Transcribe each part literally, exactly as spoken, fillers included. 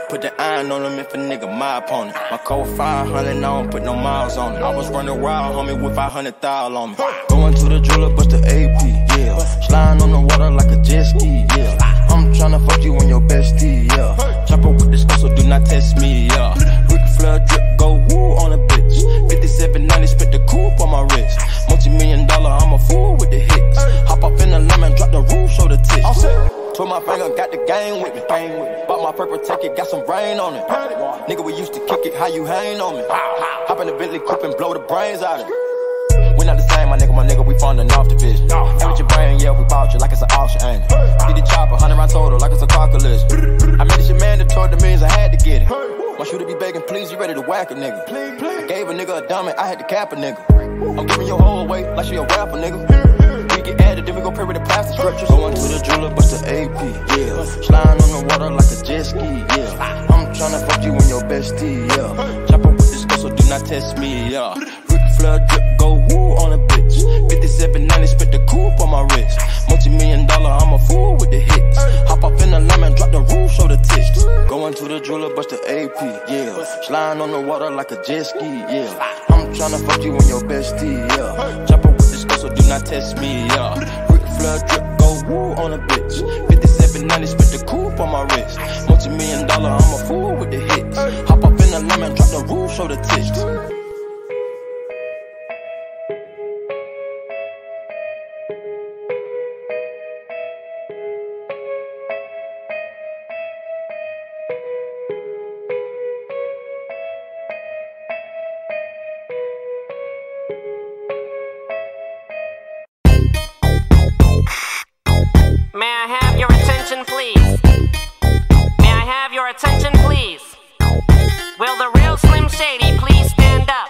Put the iron on him if a nigga my opponent. My code five hundred, I don't put no miles on it. I was running wild, homie, with five hundred thousand on me. Going to the jeweler, bust the A P, yeah. Sliding on the water like a jet ski, yeah. I'm tryna fuck you and your bestie, yeah. Chopper with this gun, so do not test me, yeah. Ric Flair drip, go woo on a bitch. fifty-seven ninety, spit the coupe on my wrist. Multi-million dollar, I'm a fool with the hits. Hop off in the lemon, drop the roof, show the tits. Twirl my finger, got the game with me. Bought my purple ticket, got some rain on it. Nigga, we used to kick it, how you hang on me? Hop in the Bentley coupe and blow the brains out of it. We not the same, my nigga, my nigga, we funding off the vision. And with your brain, yeah, we bought you like it's an auction, ain't it? Get the chopper, hundred round total, like it's a car collision. I made this shit mandatory, the means I had to get it. My shooter be begging, please, you ready to whack a nigga? I gave a nigga a dummy, I had to cap a nigga. I'm giving your whole away like she a rapper, nigga. Get added, then we go pray with the plastic structures. Going to the jeweler, bust the A P, yeah. Sliding on the water like a jet ski, yeah. I'm tryna fuck you and your bestie, yeah. Chopper with this gun, so do not test me, yeah. Ric Flair drip, go woo on a bitch. fifty-seven ninety, spit the coupe on my wrist. Multi-million dollar, I'm a fool with the hits. Hop off in the lemon, drop the roof, show the tits. Going to the jeweler, bust the A P, yeah. Sliding on the water like a jet ski, yeah. I'm tryna fuck you and your bestie, yeah. Chopper with this gun, so do not test me, yeah. Ric Flair drip, go woo on a bitch. fifty-seven ninety, spit the coupe on my wrist. Multi-million dollar, I'm a fool with the hits. Hop off in the lemon, drop the roof, show the tits. May I have your attention, please? May I have your attention, please? Will the real Slim Shady please stand up?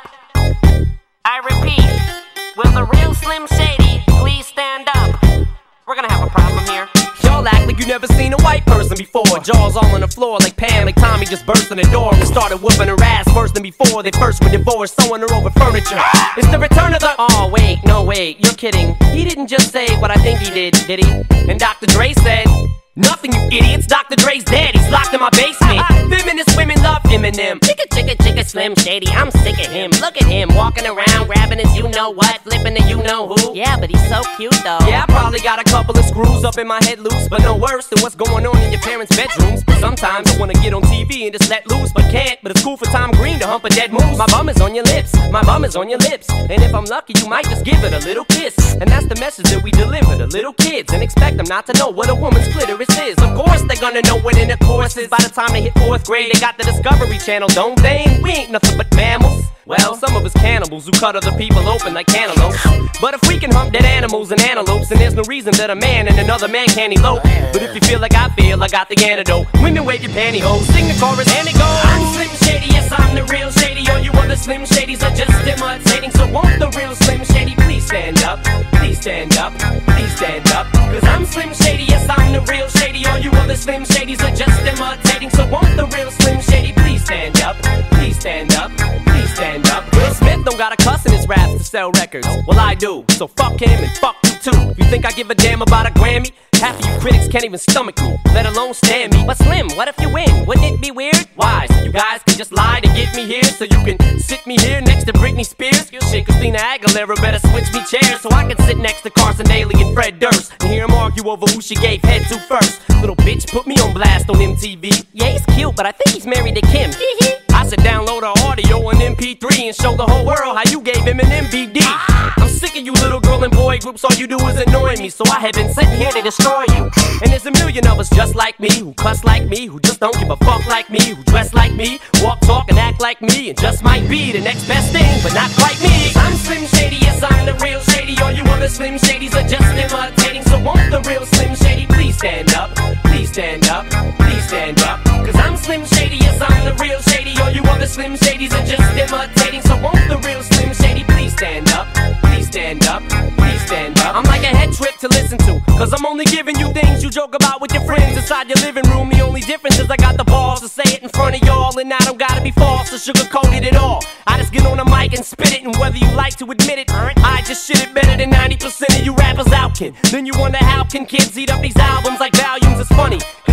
I repeat, will the real Slim Shady please stand up? We're gonna have a problem here. Y'all act like you never seen a white person before. Jaws all on the floor like Pam, like Tommy just burst in the door and started whooping her ass worse than before. They first were divorced, sewing her over furniture. It's the return of the... Oh, wait, no, wait, you're kidding. He didn't just say what I think he did, did he? And Doctor Dre said... Nothing, you idiots. Doctor Dre's dead. He's locked in my basement. Feminist women love Eminem. Chicka, chicka, chicka, Slim Shady. I'm sick of him. Look at him walking around, grabbing his you-know-what, flipping the you-know-who. Yeah, but he's so cute, though. Yeah, I probably got a couple of screws up in my head loose, but no worse than what's going on in your parents' bedrooms. But sometimes I wanna get on T V and just let loose, but can't. But it's cool for Tom Green to hump a dead moose. My bum is on your lips. My bum is on your lips. And if I'm lucky, you might just give it a little kiss. And that's the message that we deliver to little kids, and expect them not to know what a woman's clitoris is. Of course they're gonna know what in the course is. By the time they hit fourth grade, they got the Discovery Channel, don't they? And we ain't nothing but mammals. Well, some of us cannibals who cut other people open like cantaloupes. But if we can hump dead animals and antelopes, then there's no reason that a man and another man can't elope. But if you feel like I feel, I got the antidote. Women wave your pantyhose, sing the chorus and it goes. I'm Slim Shady, yes I'm the real Shady. All you other Slim Shadys are just imitating. So won't the real Slim Shady please stand up? Please stand up, please stand up. Cause I'm Slim Shady, yes I'm the real Shady. All you other Slim Shadys are just imitating. So won't the real Slim Shady please stand up? Please stand up, please stand up. Will Smith don't got a cuss in his raps to sell records. Well I do, so fuck him and fuck you too. You think I give a damn about a Grammy? Half of you critics can't even stomach me, let alone stand me. But Slim, what if you win? Wouldn't it be weird? Why? So you guys can just lie to get me here, so you can sit me here next to Britney Spears? Shit, Christina Aguilera better switch me chairs, so I can sit next to Carson Daly and Fred Durst and hear them argue over who she gave head to first. Little bitch put me on blast on M T V. Yeah, he's cute, but I think he's married to Kim. I should download her audio on M P three and show the whole world how you gave him an M V D. I'm sick of you little girl and boy groups, all you do is annoy me, so I have been sitting here to destroy you. And there's a million of us just like me, who cuss like me, who just don't give a fuck like me, who dress like me, walk, talk, and act like me, and just might be the next best thing, but not quite me. I'm Slim Shady, yes I'm the real Shady. All you other Slim Shadys are just imitating. So won't the real Slim Shady please stand up? Please stand up, please stand up. Cause I'm Slim Shady, yes I'm the real Shady. All you other Slim Shadys are just imitating. So won't the real Slim Shady please stand up? Please stand up, please stand up. I'm like a head trip to listen to, cause I'm only giving you things you joke about with your friends inside your living room. The only difference is I got the balls to say it in front of y'all, and I don't gotta be false or sugar-coated at all. I just get on the mic and spit it, and whether you like to admit it, I just shit it better than ninety percent of you rappers out, kid. Then you wonder how can kids eat up these albums like volumes? It's funny, cause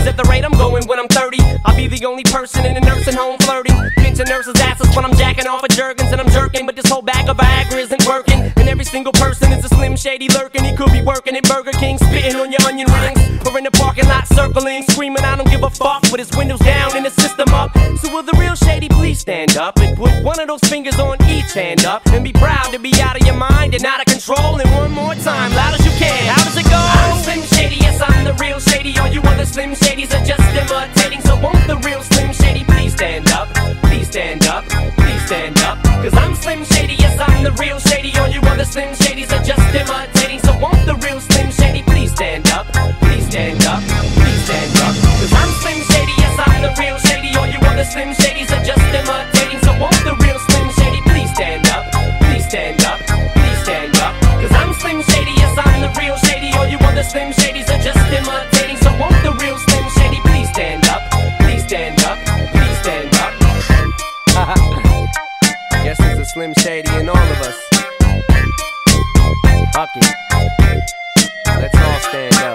Cause at the rate I'm going when I'm thirty, I'll be the only person in a nursing home flirting, pinching nurses' asses when I'm jacking off of Jergens and I'm jerking. But this whole bag of Viagra isn't working, and every single person is a Slim Shady lurking. He could be working at Burger King, spitting on your onion rings, or in the parking lot circling, screaming I don't give a fuck with his windows down and his system up. So will the real Shady please stand up and put one of those fingers on each hand up and be proud to be out of your mind and out of control? And one more time, loud as you can. How does it go? I'm Slim Shady, yes I'm the real Shady. All you other Slim Shadys are just imitating. So won't the real Slim Shady please stand up? Please stand up, please stand up. Cause I'm Slim Shady, yes I'm the real Shady. All you other Slim Shadys are just imitating. So won't the real Slim Shady please stand up? Please stand up, please stand up. Cause I'm Slim Shady, yes I'm the real Shady. All you other Slim Shadys are just imitating. So won't the real Slim Shady please stand up? Please stand up, please stand up. Cause I'm Slim Shady, yes I'm the real Shady. All you other Slim Shadys are just imitating. So won't the real Slim Shady please stand up? Please stand up, please stand up. Guess there's a Slim Shady in all of us. Fuck it. Let's all stand up.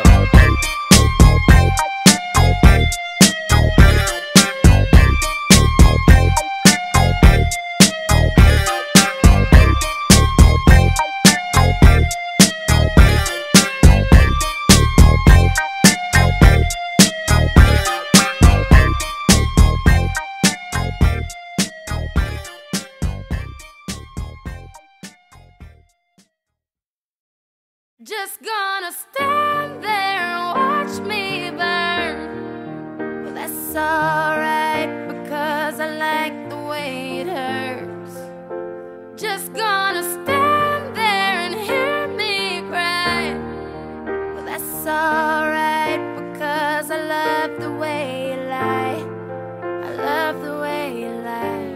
Just gonna stand there and watch me burn. Well, that's alright, because I like the way it hurts. Just gonna stand there and hear me cry. Well, that's alright, because I love the way you lie. I love the way you lie.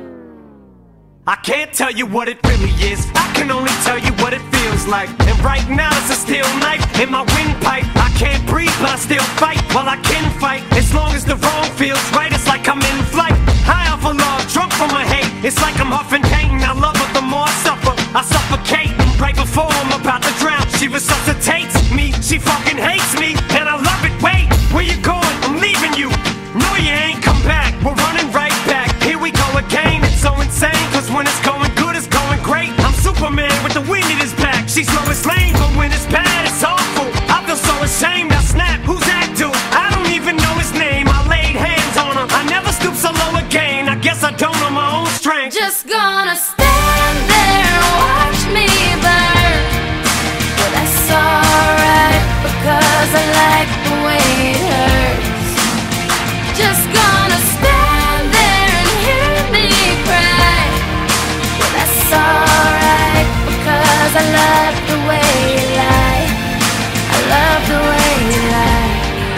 I can't tell you what it really is, I can only tell you what it feels like. And right now it's a steel knife in my windpipe. I can't breathe but I still fight, while I can fight. As long as the wrong feels right, it's like I'm in flight. High off of love, drunk from my hate. It's like I'm huffing pain, I love her the more I suffer. I suffocate, right before I'm about to drown. She resuscitates me, she fucking hates me, and I love it. Wait, where you going? I'm leaving you. No you ain't come back, we're running right back. Here we go again, it's so insane. Cause when it's going good, it's going great. I'm Superman with the wind in his back. She's Lois Lane, but when it's bad, it's awful. I feel so ashamed, I snap, who's that dude? I don't even know his name, I laid hands on him. I never stoop so low again, I guess I don't know my own strength. Just gonna stand there and watch me burn. Well, that's alright, because I like the way it hurts. Just gonna stand there and hear me cry. Well, that's alright, because I love the way you lie. I love the way you lie.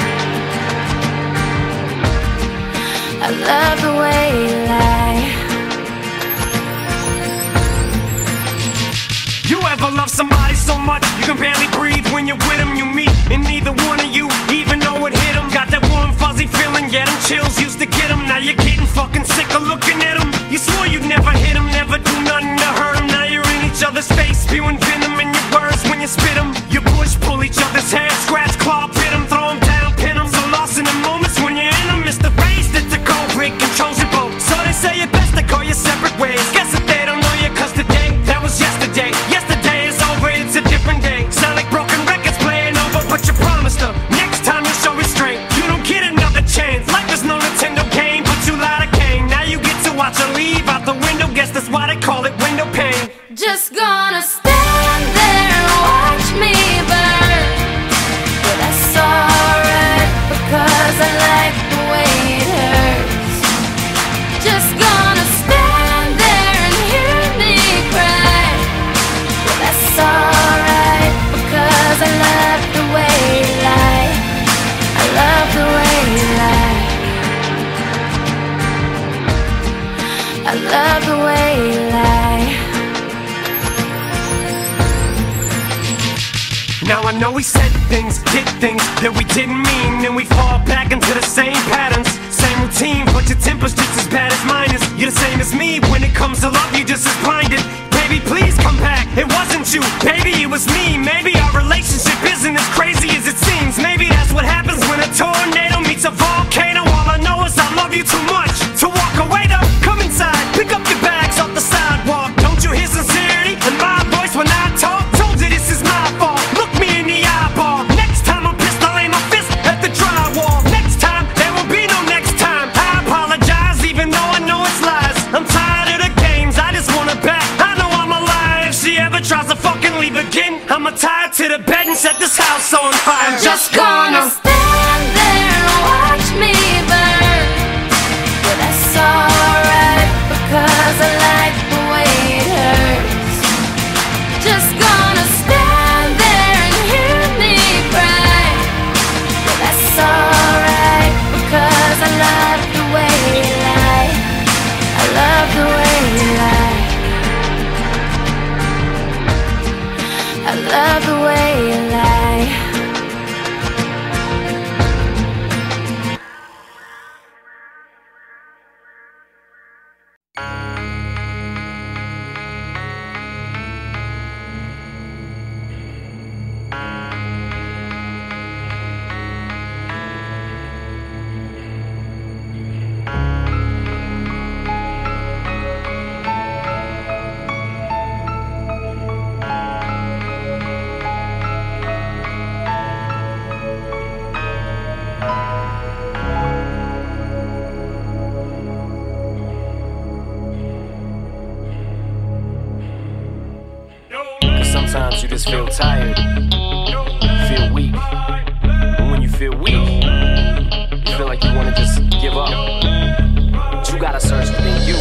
I love the way you lie. You ever love somebody so much you can barely breathe when you're with them? You meet and neither one of you even know it hit them. Got that warm fuzzy feeling, yeah, them chills used to get them. Now you're getting fucking sick of looking at them. You swore you'd never hit them, never do nothing to hurt them. Now you're in each other's face, spewing venom in your words when you spit them. You push, pull each other's hair, scratch, claw, pit them, throw them down, pin them. So lost in the moments when you're in them. It's the race that the cold break controls your boat. So they say it best to go your separate ways. Guess that they don't know you, cause today, that was yesterday. Yesterday is over, it's a different day. Sound like broken records playing over, but you promised her next time you'll show restraint. You don't get another chance. Life is no Nintendo game, but you lied again. Now you get to watch her leave out the window. Guess that's why they call it window pane. Just gonna stand there and watch me burn. Well, that's alright, because I like the way it hurts. Just gonna stand there and hear me cry. Well, that's alright, because I love the way you lie. I love the way you lie. I love the way you lie. Now I know we said things, did things that we didn't mean, and we fall back into the same patterns, same routine, but your temper's just as bad as mine is. You're the same as me, when it comes to love, you're just as blinded. Baby, please come back, it wasn't you, baby, it was me. Maybe our relationship isn't as crazy as it seems. Maybe that's what happens when a tornado meets a volcano. house on fire. I'm just gonna stand there and watch me burn. But that's alright, because I like the way it hurts. Just gonna stand there and hear me cry. But that's alright, because I love the way you lie. I love the way you lie. I love the way you lie. Sometimes you just feel tired, feel weak. And when you feel weak, you feel like you want to just give up. But you gotta search within you.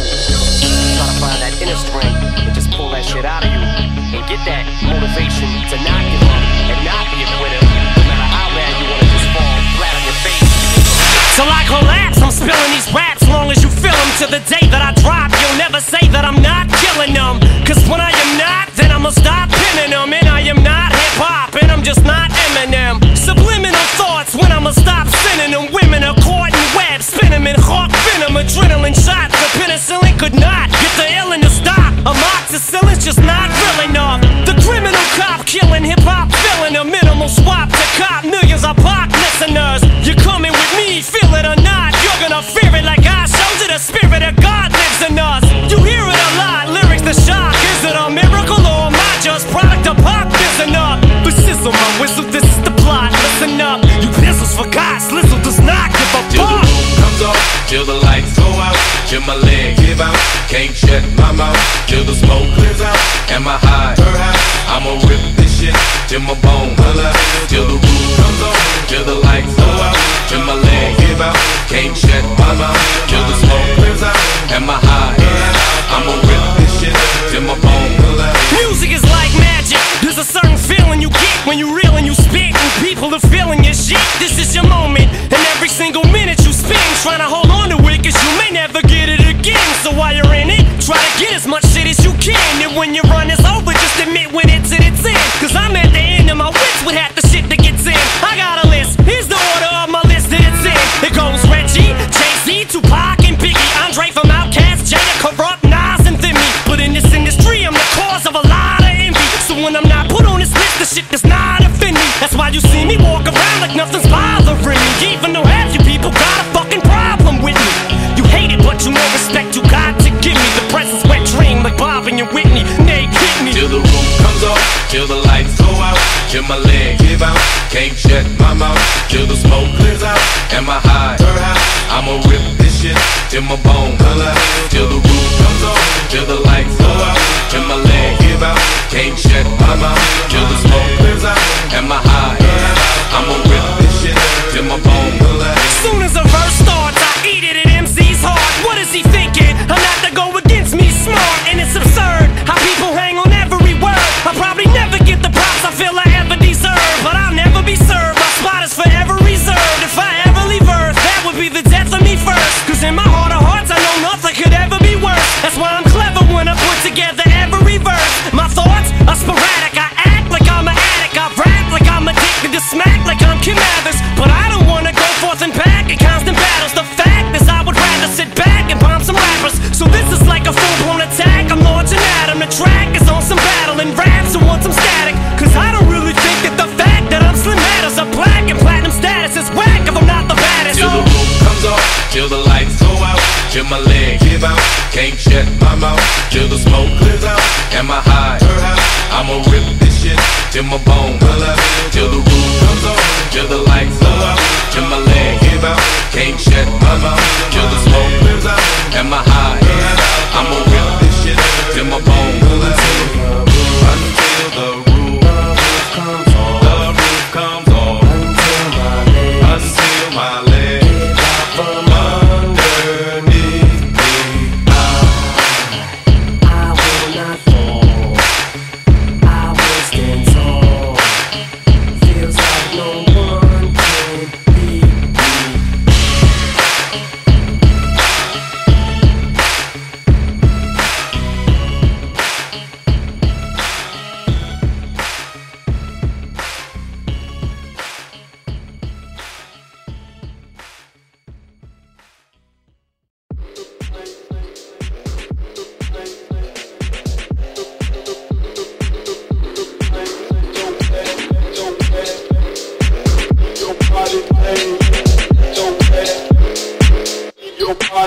Try to find that inner strength and just pull that shit out of you. And get that motivation to not give up and not be a quitter. No matter how bad you want to just fall flat on your face. Till I collapse, I'm spilling these raps long as you feel them. To the day that I drop, you'll never say that I'm not killing them. Cause when I am not, then I'ma stop pinning them. And I am not hip-hop, and I'm just not Eminem. Subliminal thoughts when I'ma stop sending them. Women are caught in webs, spin them in hawk venom. Adrenaline shots, the penicillin could not get the illin to stop. Amoxicillin's just not real enough. The criminal cop killing hip-hop, filling a minimal swap to cop. Millions of pop listeners, you're coming with me, feel it or not. You're gonna fear it like I showed you. The spirit of God lives in us. You hear it a lot, lyrics the shock. Is it a miracle or am I just product of pop? Listen up, but sizzle my whistle, this is the plot. Listen up, you pistols for God, Slizzle does not give a Till the fuck. roof comes off, till the lights go out, till my leg give out, can't shut my mouth, till the smoke clears out, and my high, her high, I'ma rip this shit, till my bone holla, till the roof comes off, till the lights go out, till my leg give out, can't shut my mouth, till the smoke clears out, and my high, I'ma rip this shit, till my bone holla. Music is like magic, there's a certain feeling you get when you reel and you spit, and people are feeling your shit. This is your moment, and every single minute you spend trying to hold on to it, cause you may never get it again. So while you're in it, try to get as much shit as you can. And when your run is over, just admit when it's at its end. Cause I'm at the end of my wits with half the shit that gets in. I got a list, here's the order of my list that it's in. It goes Reggie, Jay-Z, Tupac, and Biggie, Andre from Outkast, Jada, Corrupt, Nas, and Thimmy. But in this industry, I'm the cause of a lot of envy. So when I'm not put on this list, the shit does not offend me. That's why you see me walk around like nothing's bothering me. Even though half you people got a fucking problem with me. You hate it, but you know respect you got to give me. The presence wet dream like Bob and your Whitney. Nay, hit me. Till the roof comes off, till the lights go out, till my leg give out, can't shut my mouth, till the smoke clears out, and my high, her high, I'ma rip this shit, till my bone holla, till the roof comes off, till the lights go out, till my leg give out, can't shut my mouth, till the smoke clears out, and my high, I'ma rip this shit, till my bone holla. Soon as a verse starts, I eat it at M C's heart. What is he thinking? I'm not to go against me, smart, and it's absurd how people hang on every word. I'll probably never get the props I feel I ever deserve, but I'll never be served. My spot is forever reserved. If I ever leave Earth, that would be the death of me first. Cause in my heart of hearts, I know nothing could ever be worse. That's why I'm clever when I put together every verse. My thoughts are sporadic. I act like I'm an addict. I rap like I'm addicted to smack like I'm Kim Mathers. But I don't wanna go forth and back in constant battles. The fact is I would rather sit back and bomb some rappers. So this is like a full-blown attack. I'm launching at 'em. The track is on some battle and raps and want some static. Cause I don't really think that the fact that I'm Slim matters. A black and platinum status is whack if I'm not the baddest. Till the roof comes off, till the lights go out, till my leg give out, can't shut my mouth, till the smoke clears out, and my high, her high, I'ma rip this shit, till my bone holla, till the roof comes off, till the lights go out, till my leg give out, can't shut my mouth, till the smoke clears out, and my high, I'ma rip this shit, till my bone holla, until the roof comes off, the roof comes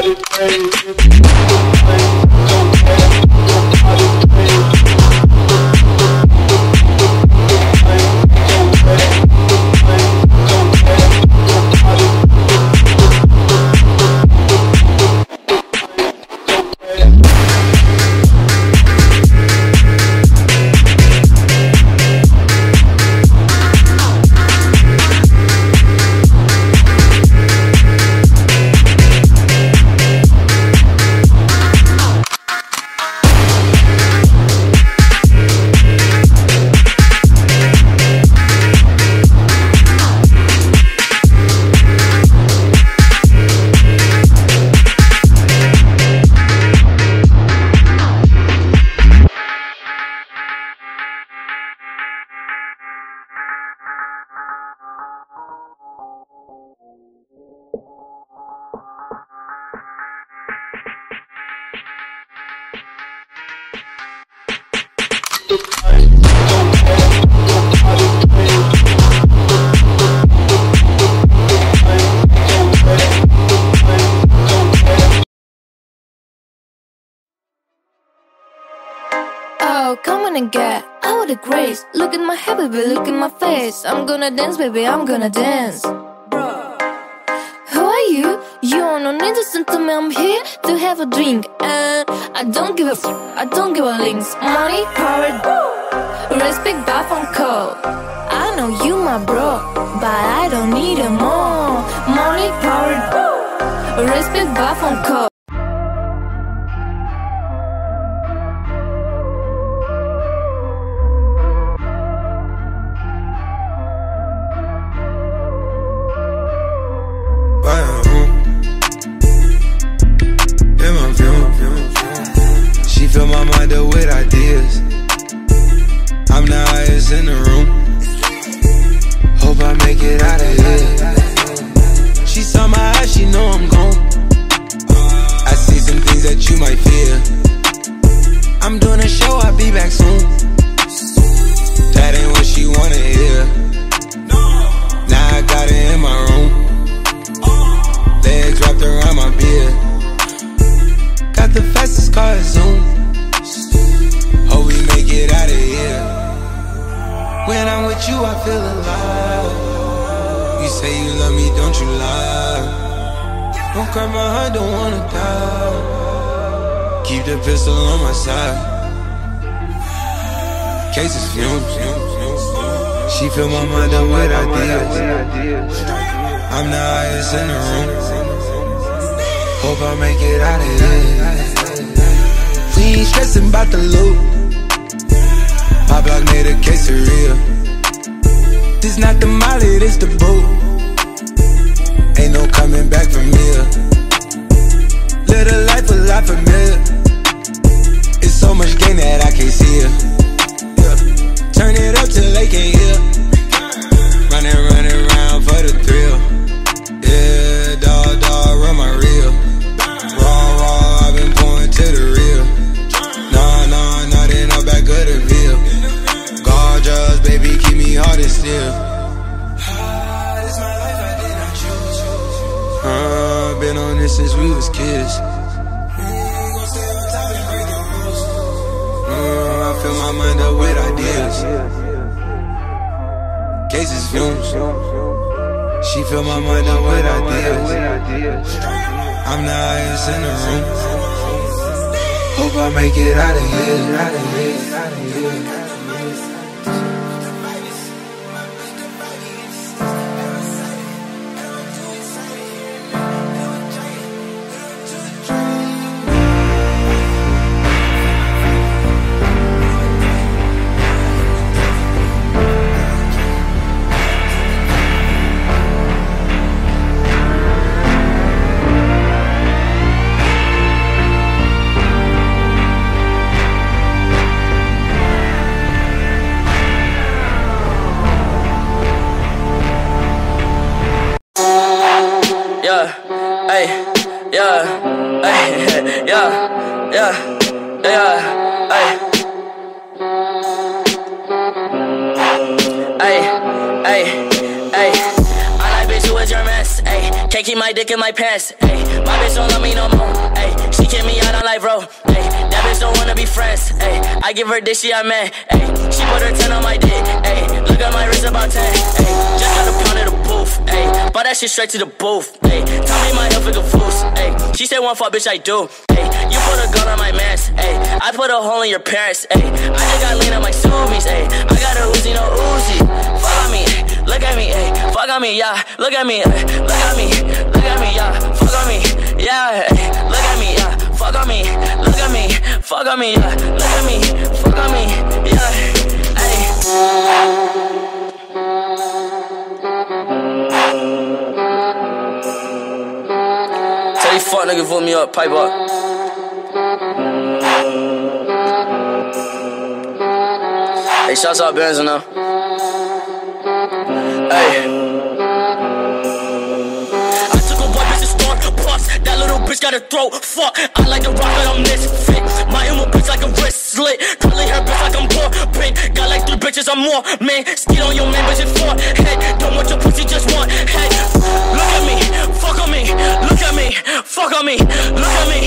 Oh, come on and get out of the grace. Look at my hair, baby, look at my face. I'm gonna dance, baby, I'm gonna dance. Who are you? You don't need to listen to me, I'm here to have a drink. And I don't give a f, I don't give a links. Money, power, respect, buff and call. I know you my bro, but I don't need it more. Money, power, respect, buff and call. Fill my mind up with ideas. I'm the highest in the room. Hope I make it out of here. She saw my eyes, she know I'm gone. I see some things that you might fear. I'm doing a show, I'll be back soon. That ain't what she wanna hear. Now I got it in my room. Legs wrapped around my beard. Got the fastest car, Zoom. Hope we make it out of here. When I'm with you, I feel alive. You say you love me, don't you lie. Don't cry my heart, don't wanna die. Keep the pistol on my side. Cases fumes. She fill my mind up with ideas. I'm the highest in the room. Hope I make it out of here. We ain't stressing about the loot. My block made a quesadilla. This not the molly, this the boot. Ain't no coming back from here. Live a life a lot familiar. It's so much gain that I can't see it. Yeah. Turn it up till they can't hear. Running, running around for the thrill. Yeah, dog, dog, run my reel. Raw, raw, I've been pouring to the real. Nah, nah, not in the back of the veil. Gorgeous, baby, keep me hard and still. Ah, this my life, I did not choose. Uh, been on this since we was kids. Uh, I fill my mind up with ideas. Cases fumes. She fill my mind up with ideas. I'm the highest in the room. Hope I make it out of here, out of here, out of here. can't keep my dick in my pants. Ay, my bitch don't love me no more. Ay, she kick me out on life, bro. Ay, that bitch don't wanna be friends. Ay, I give her dick, she a man. Ay, she put her ten on my dick. Ay, look at my wrist about ten. Ay, just got a pound of the booth. Ay, bought that shit straight to the booth. Ay, tell me my health is a foos. Ay, she said one fuck, bitch, I do. Ay, you put a gun on my mans. Ay, I put a hole in your parents. Ay, I just got lean on my Subies. Ay, I got a Uzi, no Uzi. Fuck on me, look at me, ay, fuck on me, yeah. Look at me, ay, look at me, look at me, yeah. Fuck on me, yeah. Ay, look at me, yeah. Fuck on me, look at me, fuck on me, yeah. Look at me, fuck on me, yeah. Ay. Tell these fuck niggas vote me up, pipe up. Hey, shouts out Benz now. Hey. I took a white bitch to start puffs. That little bitch got a throat. Fuck, I like the rock, but I'm misfit. My emo bitch like a wrist slit. Curly hair bitch like I'm Poppin. Got like three bitches, I'm more. Man, skid on your man, bitch, it's four. Hey, don't want your pussy, just one. Hey, look at me, fuck on me. Look at me, fuck on me. Look at me,